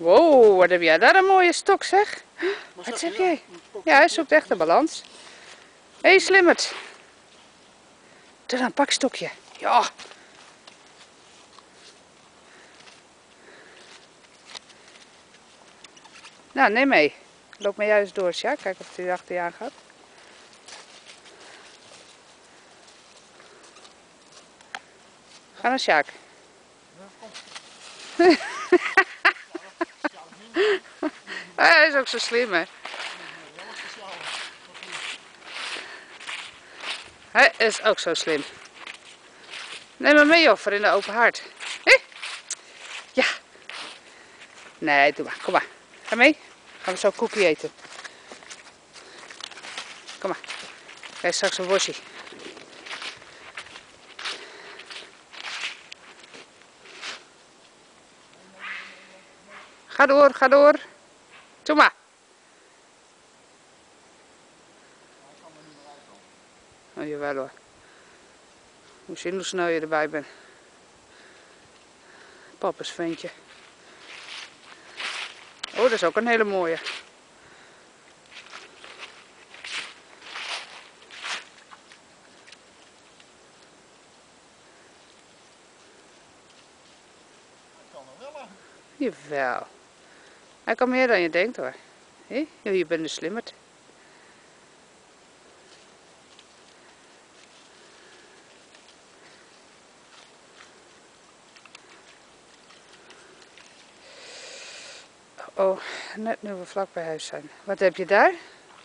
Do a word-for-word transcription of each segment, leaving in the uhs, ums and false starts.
Wow, wat heb jij daar een mooie stok zeg. Wat zeg jij? Ja, hij zoekt echt de balans. Hé, hey, slimmerd. Doe dan een pakstokje. Ja. Nou, neem mee. Loop maar juist door, Sjaak. Kijk of hij achter je aan gaat. Ga naar Sjaak. Hij is ook zo slim, hè. Hij is ook zo slim. Neem hem mee, offer, in de open haard. Hé? Ja. Nee, doe maar. Kom maar. Ga mee. Gaan we zo koekje eten. Kom maar. Krijg straks een worstje. Ga door, ga door. Doe maar. Oh, jawel hoor. Moet zien hoe snel je erbij bent. Papa's ventje. Oh, dat is ook een hele mooie. Jawel. Hij kan meer dan je denkt hoor. Hé, je bent een slimmerd. Oh, net nu we vlak bij huis zijn. Wat heb je daar?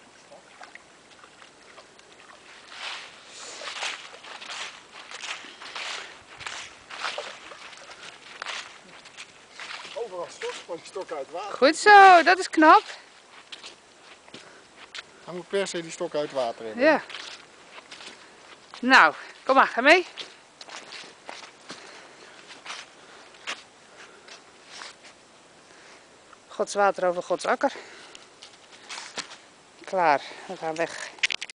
Overal stok, want je stok uit water. Goed zo, dat is knap. Hij moet per se die stok uit water hebben. Ja. Nou, kom maar, ga mee. Gods water over Gods akker. Klaar, we gaan weg.